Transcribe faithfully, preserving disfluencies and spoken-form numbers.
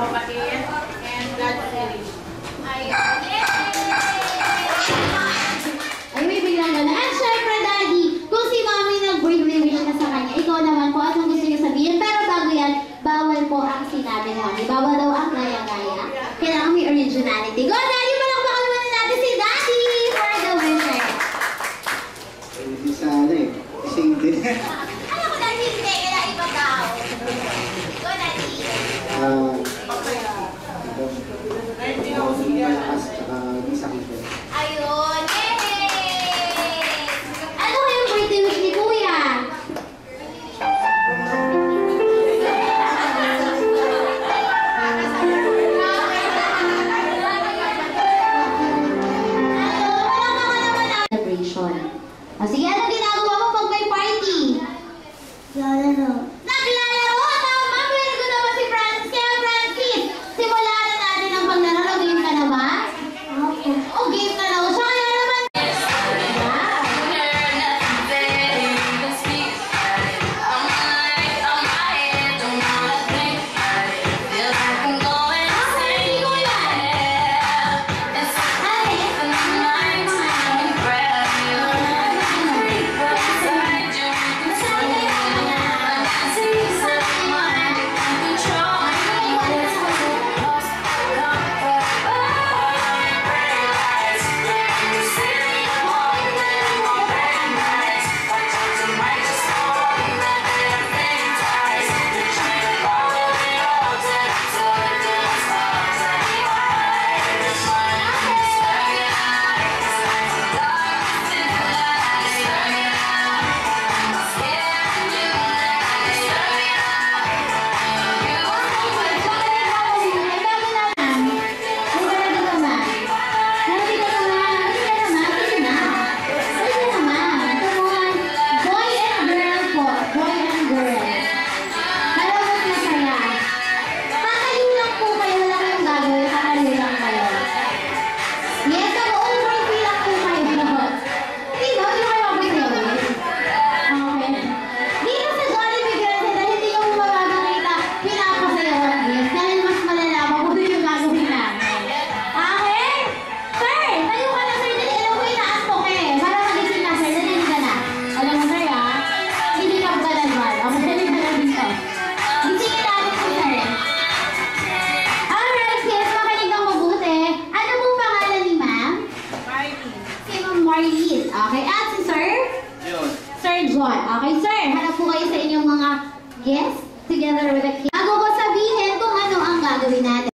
kapatid, and God-fearing. Ayun. Ay, may biglang gano'n. At syempre, Daddy, kung si Mami nag-wish na sa kanya, ikaw naman po at kung gusto niyo sabihin. Pero bago yan, bawal po ang sinabi ni Mami. Bawal daw ang gaya-gaya. Kailangan may originality. Go, Daddy! Malakpakan naman natin si Daddy for the wishes. Hindi sa ano eh. Sing din.